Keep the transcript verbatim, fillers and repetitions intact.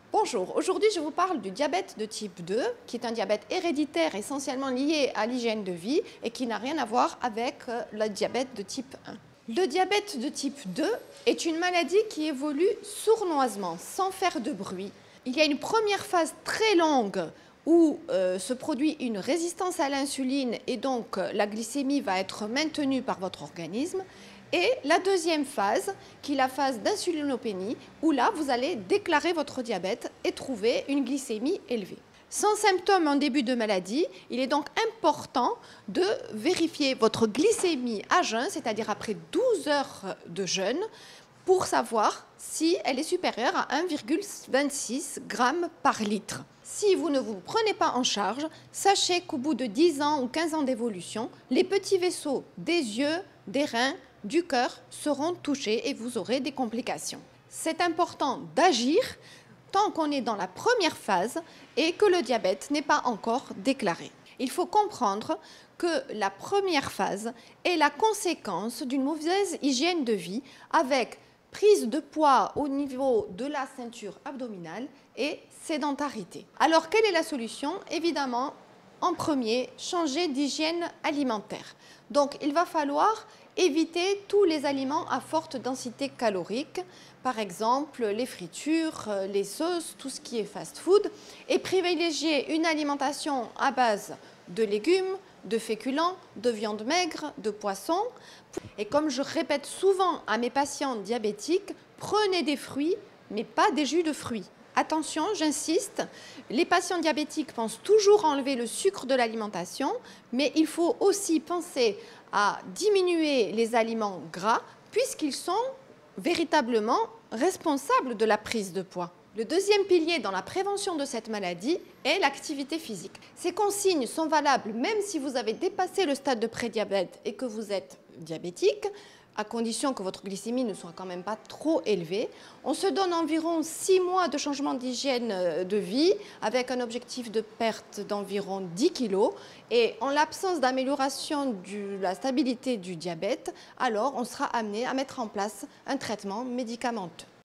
Bonjour, aujourd'hui je vous parle du diabète de type deux, qui est un diabète héréditaire essentiellement lié à l'hygiène de vie et qui n'a rien à voir avec le diabète de type un. Le diabète de type deux est une maladie qui évolue sournoisement, sans faire de bruit. Il y a une première phase très longue où euh, se produit une résistance à l'insuline et donc la glycémie va être maintenue par votre organisme. Et la deuxième phase, qui est la phase d'insulinopénie, où là, vous allez déclarer votre diabète et trouver une glycémie élevée. Sans symptômes en début de maladie, il est donc important de vérifier votre glycémie à jeun, c'est-à-dire après douze heures de jeûne, pour savoir si elle est supérieure à un virgule vingt-six grammes par litre. Si vous ne vous prenez pas en charge, sachez qu'au bout de dix ans ou quinze ans d'évolution, les petits vaisseaux des yeux, des reins, du cœur seront touchés et vous aurez des complications. C'est important d'agir tant qu'on est dans la première phase et que le diabète n'est pas encore déclaré. Il faut comprendre que la première phase est la conséquence d'une mauvaise hygiène de vie avec prise de poids au niveau de la ceinture abdominale et sédentarité. Alors quelle est la solution? Évidemment, en premier, changer d'hygiène alimentaire. Donc il va falloir éviter tous les aliments à forte densité calorique, par exemple les fritures, les sauces, tout ce qui est fast-food, et privilégier une alimentation à base de légumes, de féculents, de viande maigre, de poissons. Et comme je répète souvent à mes patients diabétiques, prenez des fruits, mais pas des jus de fruits. Attention, j'insiste, les patients diabétiques pensent toujours enlever le sucre de l'alimentation, mais il faut aussi penser à diminuer les aliments gras puisqu'ils sont véritablement responsables de la prise de poids. Le deuxième pilier dans la prévention de cette maladie est l'activité physique. Ces consignes sont valables même si vous avez dépassé le stade de prédiabète et que vous êtes diabétique, à condition que votre glycémie ne soit quand même pas trop élevée. On se donne environ six mois de changement d'hygiène de vie avec un objectif de perte d'environ dix kilos. Et en l'absence d'amélioration de la stabilité du diabète, alors on sera amené à mettre en place un traitement médicamenteux.